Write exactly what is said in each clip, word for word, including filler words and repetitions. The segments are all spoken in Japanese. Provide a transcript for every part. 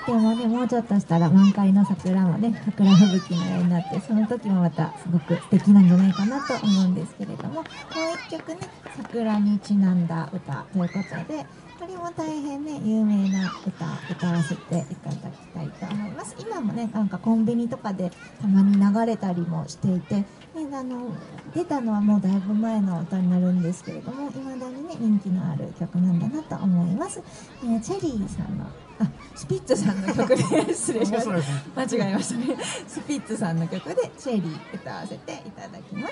でもね、もうちょっとしたら満開の桜もね、桜吹雪のようになって、その時もまたすごく素敵なんじゃないかなと思うんですけれども、もう一曲ね、桜にちなんだ歌ということで、これも大変ね、有名な歌、歌わせていただきたいと思います。今もね、なんかコンビニとかでたまに流れたりもしていて、ね、あの出たのはもうだいぶ前の歌になるんですけれども、いまだにね、人気のある曲なんだなと思います。えー、チェリーさんの、あ、スピッツさんの曲で失礼しました。間違えましたね。スピッツさんの曲でチェリー歌わせていただきます。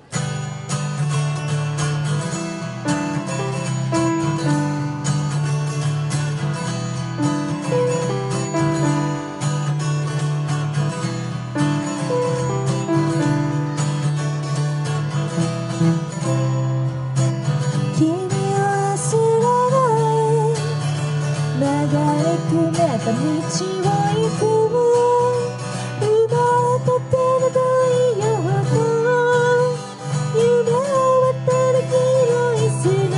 くねた道を行く生まれたての太陽と夢を渡る広い砂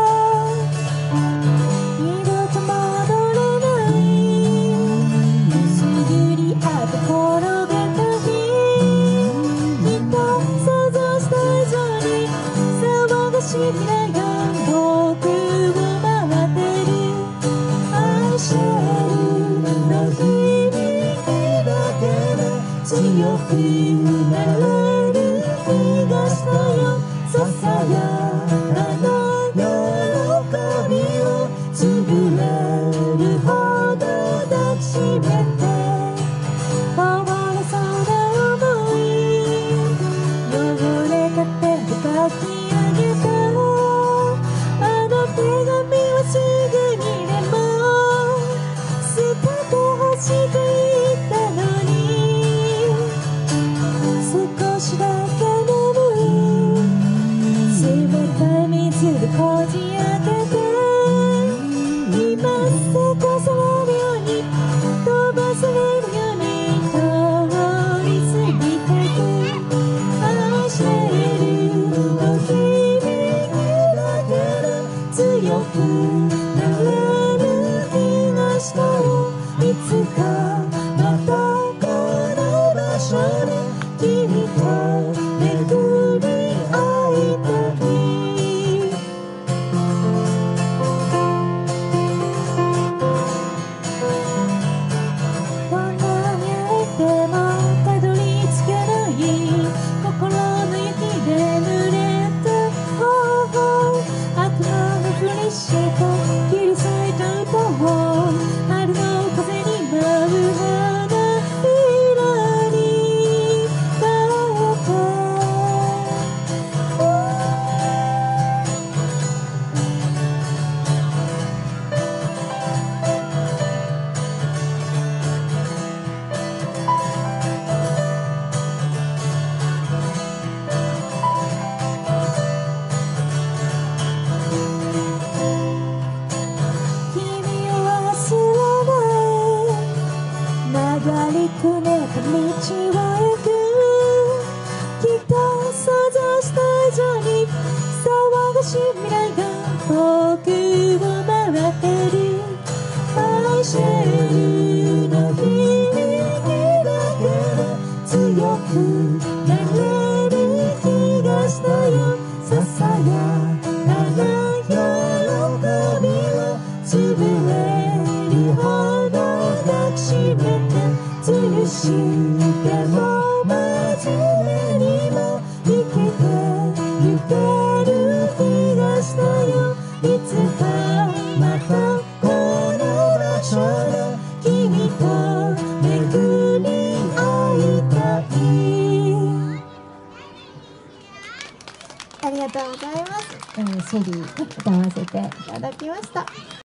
二度と戻れないすぐりあって転げた日きっと想像した以上に騒がしい未来が僕を回ってる愛してるの日々だけで強くなれる気がしたよささやかな喜びを潰れるほど抱きしめてこぼれそうな想い汚れた手で書き上げたあの手紙はすぐにでも捨ててほしいと言ったのに少しだけ眠い冷たい水でこじ開けて今せかされるように飛ばされるように通り過ぎてく愛してるの日々だけで強くなれる気がしたよいつかまたこの場所で君と巡り会いたいどんなに会えてもたどり着けない心の雪で濡れた頬悪魔のふりして切り裂いた歌を春の風に舞う花びらに変えて君を忘れない曲がりくねった道を行くきっと想像した以上に騒がしい未来が僕を回ってる愛してるの日々だけで強くなれる気がしたよささやかな喜びを潰れるほど抱きしめて吊るしても真面目にも生きてゆける気がしたよいつかまたこの場所で君と巡り会いたいありがとうございます。えー、シェリー歌わせていただきました。